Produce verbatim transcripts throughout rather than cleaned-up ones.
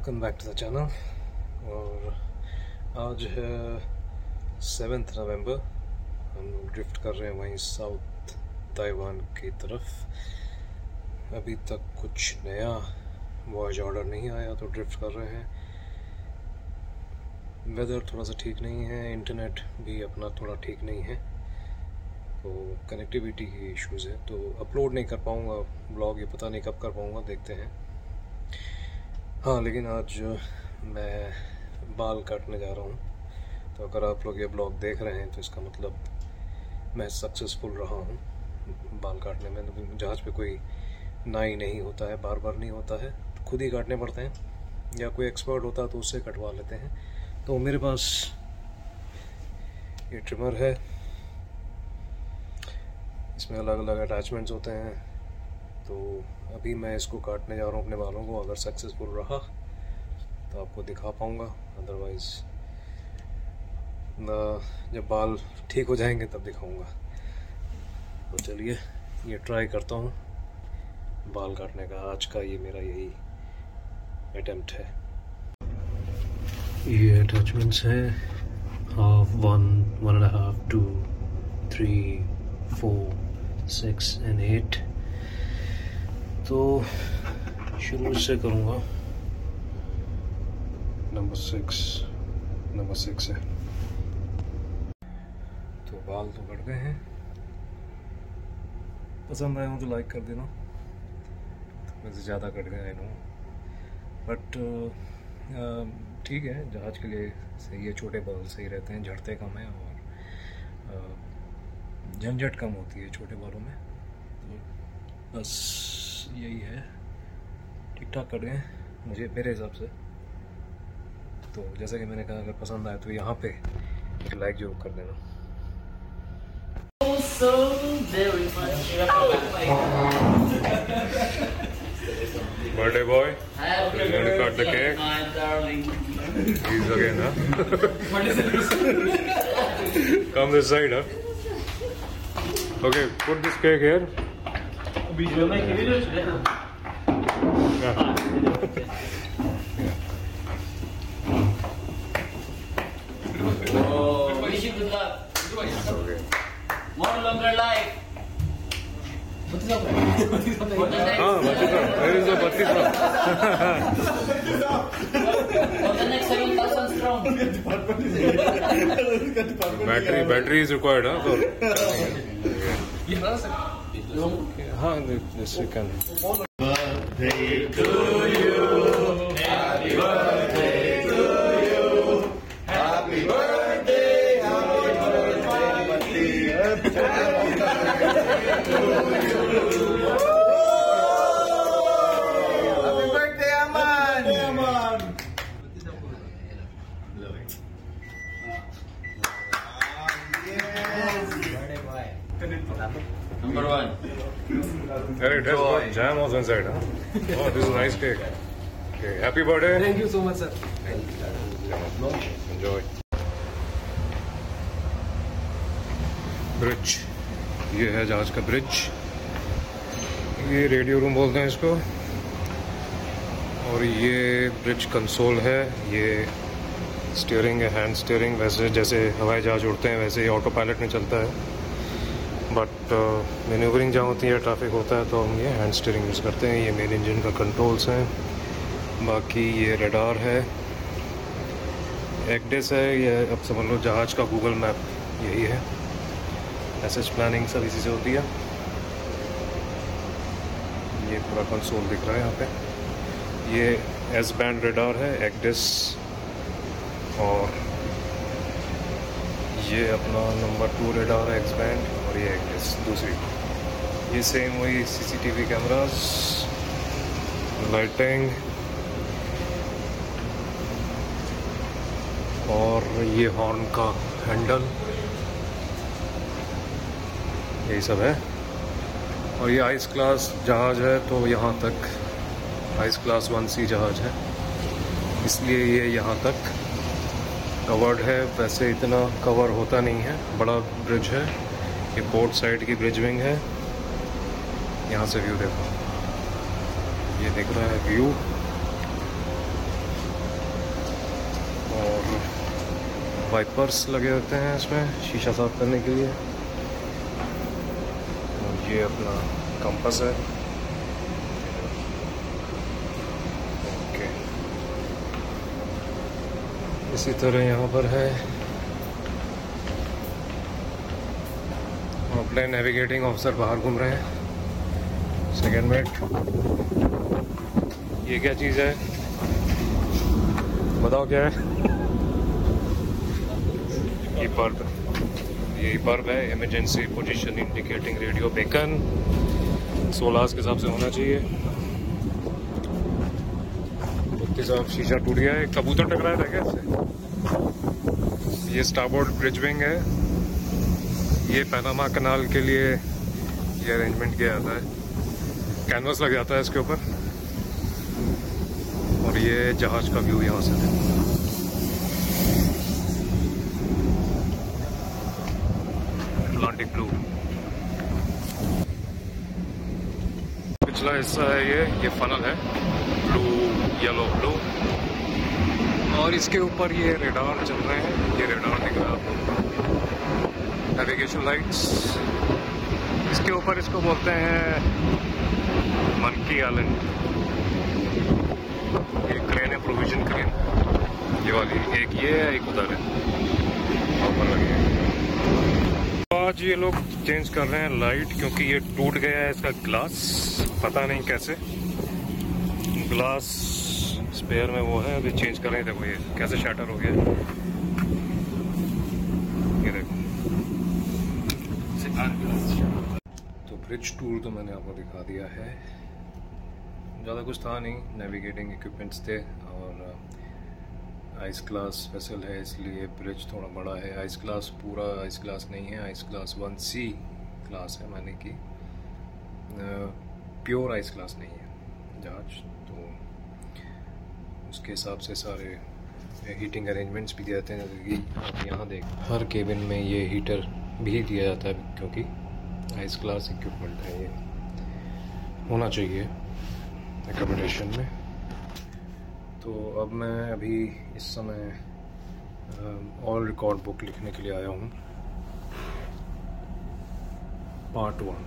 Welcome back to the channel. और आज है सेवेंथ नवंबर। हम ड्रिफ्ट कर रहे हैं वहीं साउथ ताइवान की तरफ। अभी तक कुछ नया वॉयज ऑर्डर नहीं आया तो ड्रिफ्ट कर रहे हैं। वेदर थोड़ा सा ठीक नहीं है, इंटरनेट भी अपना थोड़ा ठीक नहीं है, तो कनेक्टिविटी की इश्यूज़ है, तो अपलोड नहीं कर पाऊँगा ब्लॉग। ये पता नहीं कब कर पाऊँगा, देखते हैं। हाँ, लेकिन आज मैं बाल काटने जा रहा हूँ, तो अगर आप लोग ये ब्लॉग देख रहे हैं तो इसका मतलब मैं सक्सेसफुल रहा हूँ बाल काटने में। जहाज़ पे कोई नाई नहीं होता है, बार बार नहीं होता है, तो खुद ही काटने पड़ते हैं, या कोई एक्सपर्ट होता है तो उससे कटवा लेते हैं। तो मेरे पास ये ट्रिमर है, इसमें अलग अलग अटैचमेंट्स होते हैं। तो अभी मैं इसको काटने जा रहा हूँ अपने बालों को। अगर सक्सेसफुल रहा तो आपको दिखा पाऊँगा, अदरवाइज़ जब बाल ठीक हो जाएंगे तब दिखाऊँगा। तो चलिए ये ट्राई करता हूँ बाल काटने का। आज का ये मेरा यही अटेम्प्ट है। ये अटैचमेंट्स हैं, half, one, one and half, two, three, four, six and eight. तो शुरू से करूँगा। नंबर सिक्स नंबर सिक्स है। तो बाल तो कट गए हैं। पसंद आए हो तो लाइक कर देना। वैसे ज़्यादा कट गए हैं नो, बट ठीक है, जहाज के लिए सही है। छोटे बाल सही रहते हैं, झड़ते कम हैं और झंझट कम होती है छोटे बालों में। तो बस यही है, ठीक ठाक कट गए मुझे, मेरे हिसाब से। तो जैसा कि मैंने कहा, अगर पसंद आए तो यहाँ पे एक लाइक जरूर कर देना। So very much. Birthday boy, Happy you gonna cut the birthday, cake? my darling. He's again, huh? Come this side, huh? Okay, put this cake here. You make a video today? Yeah. Oh, wish you good luck. Okay. More longer life. हाँ, बत्तीस। Where is the बत्तीस? For the next seven thousand strong. Battery, battery is required, huh? For हाँ, this you can. Birthday to you. Happy birthday to you. Happy birthday. Happy birthday. Happy birthday, Aman. Aman. Number one. Hey, it has got jam also inside, huh? Oh, this is nice cake. Okay, happy birthday. Thank you so much, sir. Enjoy. Bridge, ये है जहाज का bridge. ये radio room बोलते हैं इसको। और ये ब्रिज कंसोल है, ये स्टीयरिंग है, हैंड स्टीयरिंग। वैसे जैसे हवाई जहाज उड़ते हैं वैसे ही ऑटो पायलट में चलता है, बट मैन्यूवरिंग जहाँ होती है, ट्रैफिक होता है, तो हम ये हैंड स्टीयरिंग यूज़ करते हैं। ये मेन इंजन का कंट्रोल्स हैं। बाकी ये रडार है, एक्डेस है, ये अब समझ लो जहाज का गूगल मैप यही है। मैसेज प्लानिंग सब इसी से होती है। ये पूरा कंसोल दिख रहा है यहाँ पे। ये एस बैंड रडार है, एक्डेस। और ये अपना नंबर टू रडार है, एक्स बैंड। और ये एक्डेस दूसरी। ये सेम वही सीसीटीवी कैमरास, लाइटिंग। और ये हॉर्न का हैंडल, यही सब है। और ये आइस क्लास जहाज़ है, तो यहाँ तक आइस क्लास वन सी जहाज़ है, इसलिए ये यहाँ तक कवर्ड है। वैसे इतना कवर होता नहीं है, बड़ा ब्रिज है। ये बोर्ड साइड की ब्रिज विंग है। यहाँ से व्यू देखो, ये दिख रहा है व्यू। और वाइपर्स लगे होते हैं इसमें शीशा साफ करने के लिए। और ये अपना कंपास है। ओके, इसी तरह यहाँ पर है अपने नेविगेटिंग ऑफिसर बाहर घूम रहे हैं। सेकेंड मेट, ये क्या चीज़ है बताओ क्या है? ये बल्ब, ये बल्ब है emergency position indicating radio beacon. सोलह के हिसाब से होना चाहिए। उसके साथ शीशा टूट गया है, कबूतर टकराया था क्या इससे? ये स्टारबोर्ड ब्रिज विंग है। ये पैनामा कनाल के लिए ये अरेंजमेंट किया जाता है, कैनवस लग जाता है इसके ऊपर। और ये जहाज का व्यू यहाँ से है। Atlantic blue. पिछला हिस्सा है ये ये फनल है, ब्लू येलो ब्लू। और इसके ऊपर ये रेडार चल रहे हैं, ये रेडार दिख रहा है आपको, नेविगेशन लाइट्स। इसके ऊपर इसको बोलते हैं मंकी आइलैंड। ये क्रेन है, प्रोविजन क्रेन, ये वाली। एक ये है, एक उधर है, ऊपर लगी है। तो आज ये लोग चेंज कर रहे हैं लाइट, क्योंकि ये टूट गया है इसका ग्लास, पता नहीं कैसे। ग्लास स्पेयर में वो है, अभी चेंज कर रहे हैं। देखो ये कैसे शटर हो गया, ये देखो। तो ब्रिज टूर तो मैंने आपको दिखा दिया है, ज़्यादा कुछ था नहीं। नेविगेटिंग इक्विपमेंट्स थे और आइस क्लास वेसल है, इसलिए ब्रिज थोड़ा बड़ा है। आइस क्लास पूरा आइस क्लास नहीं है, ice class one C class है, माने कि प्योर आइस क्लास नहीं है जहाज। तो उसके हिसाब से सारे हीटिंग अरेंजमेंट्स भी दिए जाते हैं। जैसे कि आप यहाँ देख, हर केबिन में ये हीटर भी दिया जाता है, क्योंकि आइस क्लास इक्विपमेंट है, ये होना चाहिए एकोमोडेशन में। तो अब मैं अभी इस समय ऑल रिकॉर्ड बुक लिखने के लिए आया हूँ, part one,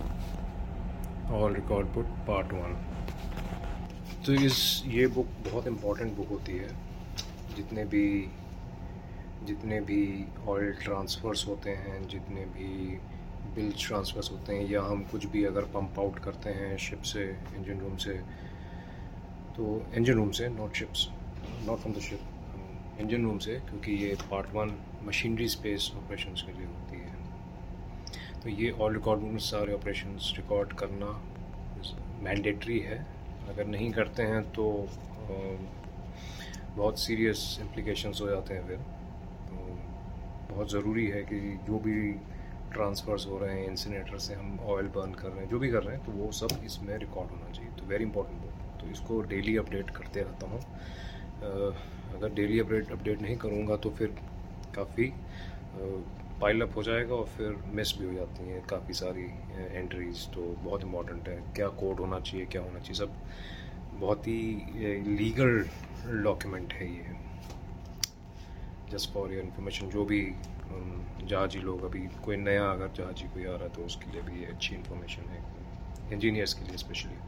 oil record book part one. तो इस ये बुक बहुत इम्पोर्टेंट बुक होती है। जितने भी जितने भी ऑयल ट्रांसफ़र्स होते हैं, जितने भी बिल ट्रांसफ़र्स होते हैं, या हम कुछ भी अगर पंप आउट करते हैं शिप से, इंजन रूम से, तो इंजन रूम से, not ships, not from the ship, engine room से, क्योंकि ये part one machinery space operations के लिए होती है। तो ये ऑल रिकॉर्ड बुक में सारे ऑपरेशंस रिकॉर्ड करना मैंडेटरी है। अगर नहीं करते हैं तो बहुत सीरियस इम्प्लिकेशंस हो जाते हैं। फिर तो बहुत ज़रूरी है कि जो भी ट्रांसफ़र्स हो रहे हैं इंसिनेटर से, हम ऑयल बर्न कर रहे हैं, जो भी कर रहे हैं, तो वो सब इसमें रिकॉर्ड होना चाहिए। तो वेरी इंपॉर्टेंट बुक, तो इसको डेली अपडेट करते रहता हूँ। अगर डेली अपडेट अपडेट नहीं करूँगा तो फिर काफ़ी पाइल अप हो जाएगा और फिर मिस भी हो जाती हैं काफ़ी सारी एंट्रीज। तो बहुत इंपॉर्टेंट है, क्या कोड होना चाहिए, क्या होना चाहिए, सब बहुत ही लीगल डॉक्यूमेंट है ये। जस्ट फॉर योर इन्फॉर्मेशन, जो भी जहाजी लोग, अभी कोई नया अगर जहाजी कोई आ रहा है तो उसके लिए भी अच्छी इन्फॉर्मेशन है, इंजीनियर्स के लिए स्पेशली।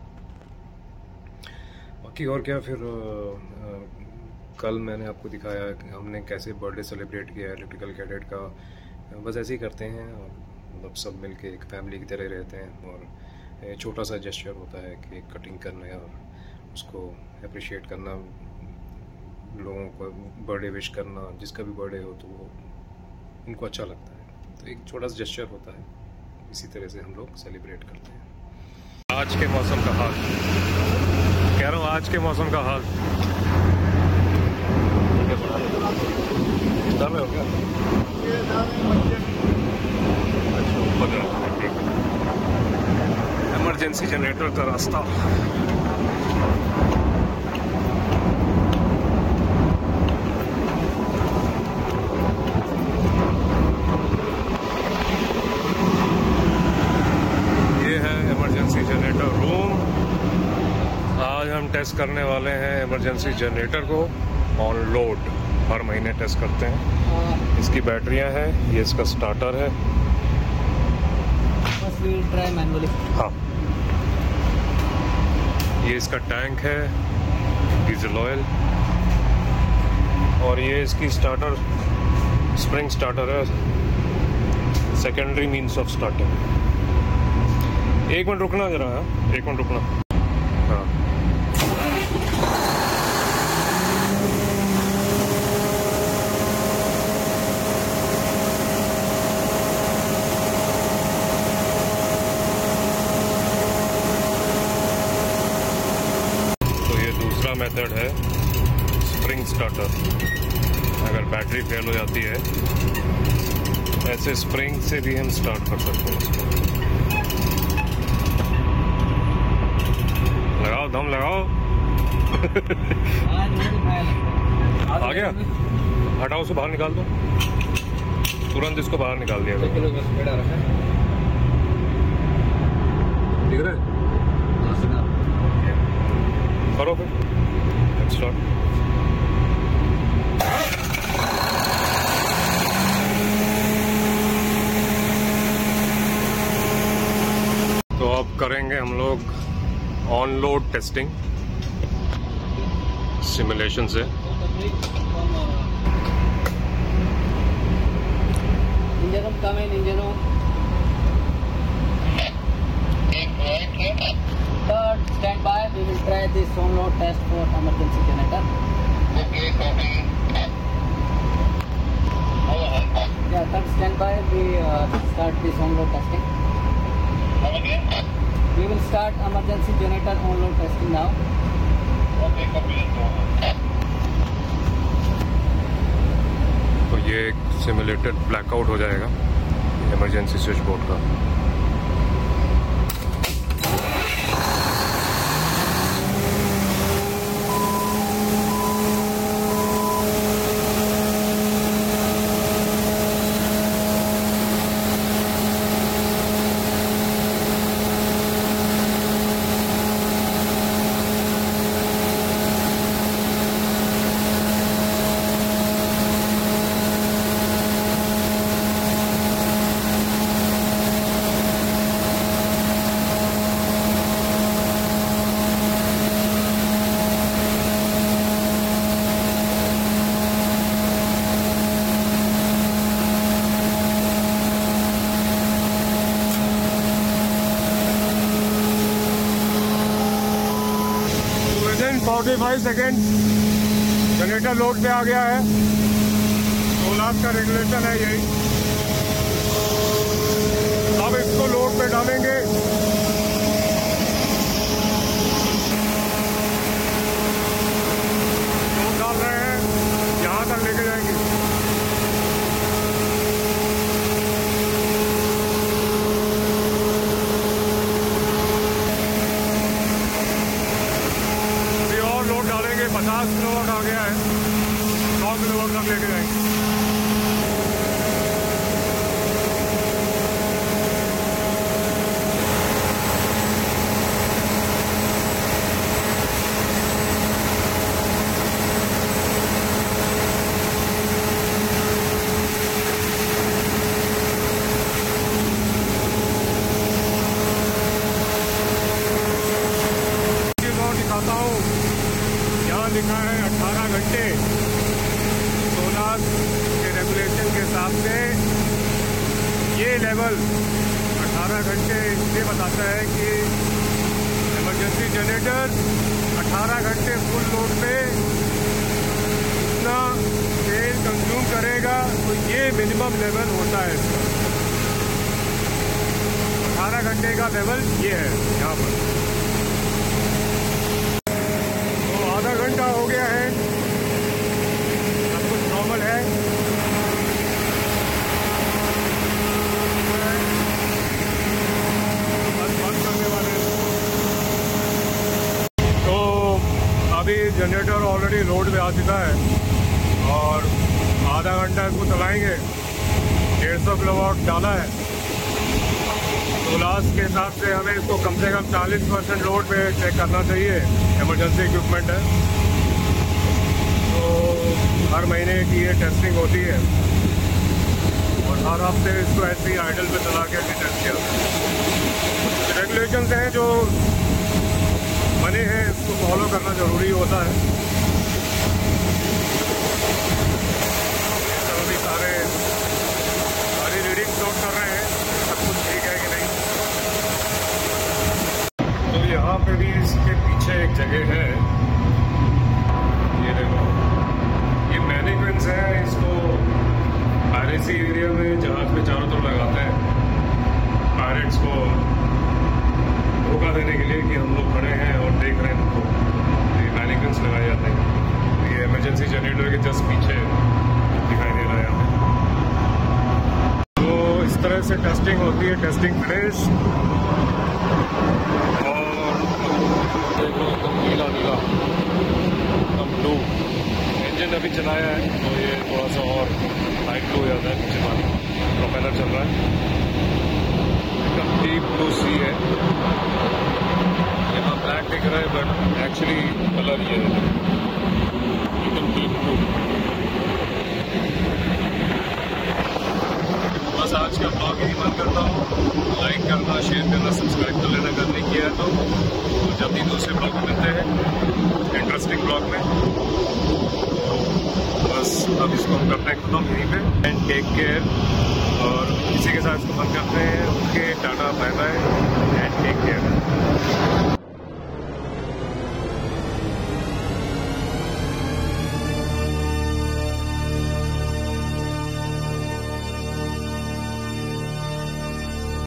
बाकी और क्या, फिर आ, आ, कल मैंने आपको दिखाया कि हमने कैसे बर्थडे सेलिब्रेट किया इलेक्ट्रिकल कैडेट का। बस ऐसे ही करते हैं, और मतलब सब मिल के एक फैमिली की तरह रहते हैं। और छोटा सा जेस्चर होता है कि कटिंग करना है और उसको अप्रिशिएट करना, लोगों को बर्थडे विश करना, जिसका भी बर्थडे हो तो वो उनको अच्छा लगता है। तो एक छोटा सा जेस्चर होता है, इसी तरह से हम लोग सेलिब्रेट करते हैं। आज के मौसम का हाल कह रहा हूँ, आज के मौसम का हाल हो गया। इमरजेंसी जनरेटर का रास्ता। ये है इमरजेंसी जनरेटर रूम। आज हम टेस्ट करने वाले हैं इमरजेंसी जनरेटर को ऑन लोड। हर महीने टेस्ट करते हैं। इसकी बैटरियां हैं, ये इसका स्टार्टर है। First we will try manually. हाँ, ये इसका टैंक है, डीजल ऑयल, और ये इसकी स्टार्टर स्प्रिंग स्टार्टर है, सेकेंडरी मीन्स ऑफ स्टार्टिंग। एक मिनट रुकना जरा, है एक मिनट रुकना। हाँ, तो ये दूसरा मेथड है स्प्रिंग स्टार्टर। अगर बैटरी फेल हो जाती है, ऐसे स्प्रिंग से भी हम स्टार्ट कर सकते हैं इसको। लगाओ, दम लगाओ। आ गया, हटाओ, उसे बाहर निकाल दो, तुरंत इसको बाहर निकाल दिया। दिख रहा है? करो फिर, लेट्स स्टार्ट। तो अब करेंगे हम लोग ऑन लोड टेस्टिंग सिमुलेशन से। Engine room, come in, engine room. Third, stand by. We will try this on load test for emergency generator. Yeah, third, stand by. We uh, start this on load testing. We will start emergency generator on load testing now. तो ये एक simulated blackout हो जाएगा emergency switch board का। पैंतालीस second generator load पे आ गया है। सोलह का रेगुलेशन है यही। अब इसको लोड पे डालेंगे। लोड डाल रहे हैं, यहाँ तक लेके जाएंगे। पचास किलोवाट आ गया है, सौ किलोवाट तक लेके जाएंगे। दिखाता हूँ, यहाँ लिखा है अठारह घंटे। सोलर के रेगुलेशन के हिसाब से ये लेवल अठारह घंटे ये बताता है कि इमरजेंसी जनरेटर अठारह घंटे फुल लोड पे इतना तेल कंज्यूम करेगा, तो ये मिनिमम लेवल होता है इसका। अठारह घंटे का लेवल ये है यहाँ पर। आधा घंटा हो गया है, सब कुछ नॉर्मल है। बस बंद करने वाले। तो अभी जनरेटर ऑलरेडी लोड पे आ चुका है और आधा घंटा इसको चलाएंगे। डेढ़ सौ किलोवाट डाला है। तो लास्ट के हिसाब से हमें इसको कम से कम चालीस परसेंट लोड पे चेक करना चाहिए। इमरजेंसी इक्विपमेंट है, तो हर महीने की ये टेस्टिंग होती है और हर हफ्ते इसको ऐसे ही आइडल पे चला के टेस्ट किया जाता है। रेगुलेशंस हैं जो बने हैं, इसको फॉलो करना ज़रूरी होता है। सभी सारे सारी रीडिंग नोट कर रहे हैं, सब कुछ ठीक है कि नहीं। तो यहाँ पे भी इसके पीछे एक जगह है, ये देखो, ये मैनिक्विन्स है। इसको पायरेसी एरिया में जहाज में चारों तरफ लगाते हैं पायरेट्स को धोखा देने के लिए कि हम लोग खड़े हैं और देख रहे हैं उनको। ये मैनिक्विन्स लगाए जाते हैं। ये इमरजेंसी जनरेटर के जस्ट पीछे दिखाई दे रहा है यहाँ पे। तो इस तरह से टेस्टिंग होती है, टेस्टिंग फिनिश। और देखो एकदम नीला नीला, एकदम ब्लू। इंजन अभी चलाया है तो ये थोड़ा सा और लाइट ब्लू हो जाता है, नीचे पानी प्रोपेलर चल रहा है। एकदम डीप ब्लू सी है। यहाँ ब्लैक दिख रहा है बट एक्चुअली कलर ये है एकदम डीप ब्लू। बस आज का ब्लॉग यही बंद करता हूँ। लाइक करना, शेयर करना, सब्सक्राइब कर लेना अगर नहीं किया है तो। जल्दी दूसरे ब्लॉग में मिलते हैं, इंटरेस्टिंग ब्लॉग में। बस अब इसको हम करते हैं खत्म यहीं पे। And take care. और इसी के साथ इसको बंद करते हैं। Okay, ta-ta, bye bye and take care.